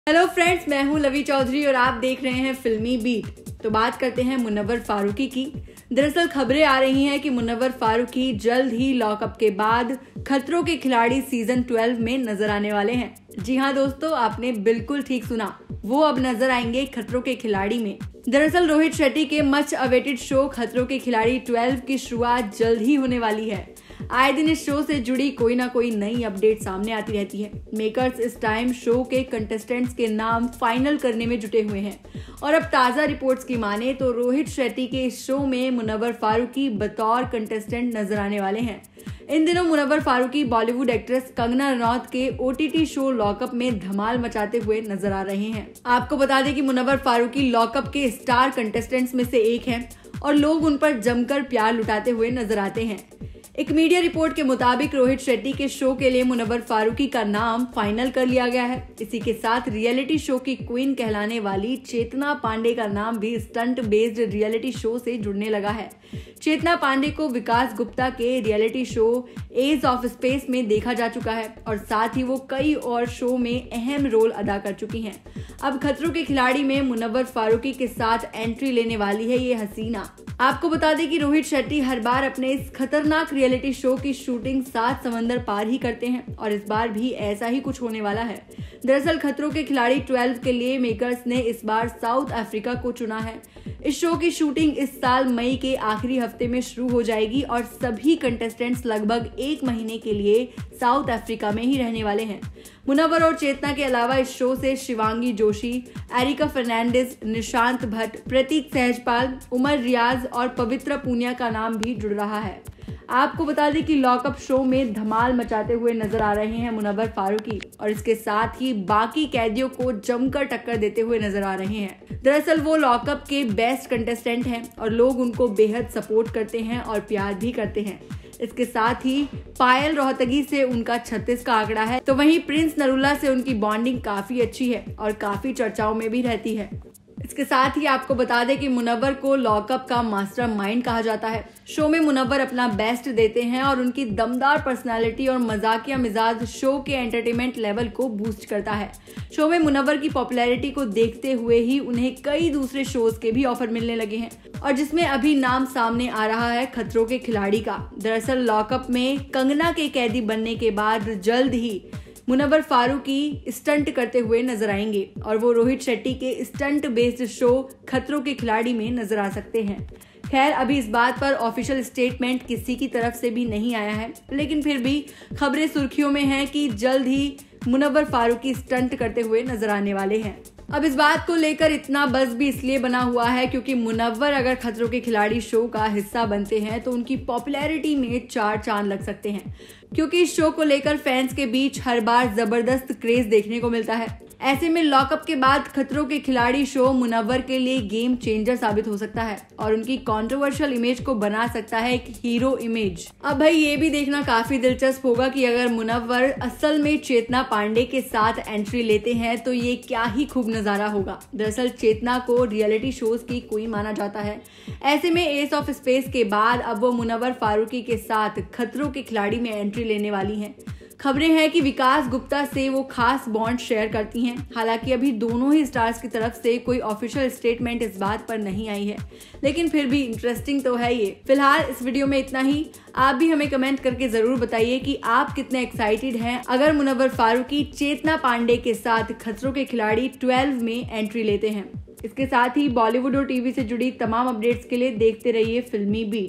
Hello friends, मैं हूं लवी चौधरी और आप देख रहे हैं फिल्मी बीट। तो बात करते हैं मुनव्वर फारूकी की। दरअसल खबरें आ रही हैं कि मुनव्वर फारूकी जल्द ही लॉकअप के बाद खतरों के खिलाड़ी सीजन 12 में नजर आने वाले हैं। जी हाँ दोस्तों, आपने बिल्कुल ठीक सुना, वो अब नजर आएंगे खतरों के खिलाड़ी में। दरअसल रोहित शेट्टी के मच अवेटेड शो खतरों के खिलाड़ी 12 की शुरुआत जल्द ही होने वाली है। आए दिन इस शो से जुड़ी कोई ना कोई नई अपडेट सामने आती रहती है। मेकर्स इस टाइम शो के कंटेस्टेंट्स के नाम फाइनल करने में जुटे हुए हैं और अब ताजा रिपोर्ट्स की माने तो रोहित शेट्टी के इस शो में मुनव्वर फारूकी बतौर कंटेस्टेंट नजर आने वाले हैं। इन दिनों मुनव्वर फारूकी बॉलीवुड एक्ट्रेस कंगना रनौत के OTT शो लॉकअप में धमाल मचाते हुए नजर आ रहे हैं। आपको बता दें कि मुनव्वर फारूकी लॉकअप के स्टार कंटेस्टेंट्स में से एक हैं और लोग उन पर जमकर प्यार लुटाते हुए नजर आते हैं। एक मीडिया रिपोर्ट के मुताबिक रोहित शेट्टी के शो के लिए मुनव्वर फारूकी का नाम फाइनल कर लिया गया है। इसी के साथ रियलिटी शो की क्वीन कहलाने वाली चेतना पांडे का नाम भी स्टंट बेस्ड रियलिटी शो से जुड़ने लगा है। चेतना पांडे को विकास गुप्ता के reality show ace of space में देखा जा चुका है और साथ ही वो कई और शो में अहम रोल अदा कर चुकी हैं। अब खतरों के खिलाड़ी में मुनव्वर फारूकी के साथ एंट्री लेने वाली है ये हसीना। आपको बता दें कि रोहित शेट्टी हर बार अपने इस खतरनाक रियलिटी शो की शूटिंग 7 समंदर पार ही करते हैं और इस बार भी ऐसा ही कुछ होने वाला है। दरअसल खतरों के खिलाड़ी 12 के लिए मेकर्स ने इस बार साउथ अफ्रीका को चुना है। इस शो की शूटिंग इस साल मई के आखिरी हफ्ते में शुरू हो जाएगी और सभी कंटेस्टेंट्स लगभग 1 महीने के लिए साउथ अफ्रीका में ही रहने वाले हैं। मुनव्वर और चेतना के अलावा इस शो से शिवांगी जोशी, एरिका फर्नांडिस, निशांत भट्ट, प्रतीक सहजपाल, उमर रियाज और पवित्रा पूनिया का नाम भी जुड़ रहा है। आपको बता दें कि लॉकअप शो में धमाल मचाते हुए नजर आ रहे हैं मुनव्वर फारूकी और इसके साथ ही बाकी कैदियों को जमकर टक्कर देते हुए नजर आ रहे हैं। दरअसल वो लॉकअप के बेस्ट कंटेस्टेंट हैं और लोग उनको बेहद सपोर्ट करते हैं और प्यार भी करते हैं। इसके साथ ही पायल रोहतगी से उनका 36 का आंकड़ा है, तो वहीं प्रिंस नरूला से उनकी बॉन्डिंग काफी अच्छी है और काफी चर्चाओं में भी रहती है। इसके साथ ही आपको बता दें कि मुनव्वर को लॉकअप का मास्टरमाइंड कहा जाता है। शो में मुनव्वर अपना बेस्ट देते हैं और उनकी दमदार पर्सनालिटी और मजाकिया मिजाज शो के एंटरटेनमेंट लेवल को बूस्ट करता है। शो में मुनव्वर की पॉपुलैरिटी को देखते हुए ही उन्हें कई दूसरे शोज के भी ऑफर मिलने लगे हैं और जिसमें अभी नाम सामने आ रहा है खतरों के खिलाड़ी का। दरअसल लॉकअप में कंगना के कैदी बनने के बाद जल्द ही मुनव्वर फारूकी स्टंट करते हुए नजर आएंगे और वो रोहित शेट्टी के स्टंट बेस्ड शो खतरों के खिलाड़ी में नजर आ सकते हैं। खैर, अभी इस बात पर ऑफिशियल स्टेटमेंट किसी की तरफ से भी नहीं आया है, लेकिन फिर भी खबरें सुर्खियों में हैं कि जल्द ही मुनव्वर फारूकी स्टंट करते हुए नजर आने वाले हैं। अब इस बात को लेकर इतना बज़ भी इसलिए बना हुआ है क्योंकि मुनव्वर अगर खतरों के खिलाड़ी शो का हिस्सा बनते हैं तो उनकी पॉपुलैरिटी में 4 चांद लग सकते हैं, क्योंकि इस शो को लेकर फैंस के बीच हर बार जबरदस्त क्रेज देखने को मिलता है। ऐसे में लॉकअप के बाद खतरों के खिलाड़ी शो मुनव्वर के लिए गेम चेंजर साबित हो सकता है और उनकी कंट्रोवर्शियल इमेज को बना सकता है एक हीरो इमेज। अब भाई ये भी देखना काफी दिलचस्प होगा कि अगर मुनव्वर असल में चेतना पांडे के साथ एंट्री लेते हैं तो ये क्या ही खूब नजारा होगा। दरअसल चेतना को रियलिटी शोज की क्वीन माना जाता है। ऐसे में एज ऑफ स्पेस के बाद अब वो मुनव्वर फारूकी के साथ खतरों के खिलाड़ी में एंट्री लेने वाली हैं। खबरें हैं कि विकास गुप्ता से वो खास बॉन्ड शेयर करती हैं। हालांकि अभी दोनों ही स्टार्स की तरफ से कोई ऑफिशियल स्टेटमेंट इस बात पर नहीं आई है, लेकिन फिर भी इंटरेस्टिंग तो है ये। फिलहाल इस वीडियो में इतना ही। आप भी हमें कमेंट करके जरूर बताइए कि आप कितने एक्साइटेड हैं अगर मुनव्वर फारूकी चेतना पांडे के साथ खतरों के खिलाड़ी 12 में एंट्री लेते हैं। इसके साथ ही बॉलीवुड और टीवी से जुड़ी तमाम अपडेट्स के लिए देखते रहिए फिल्मी बीट।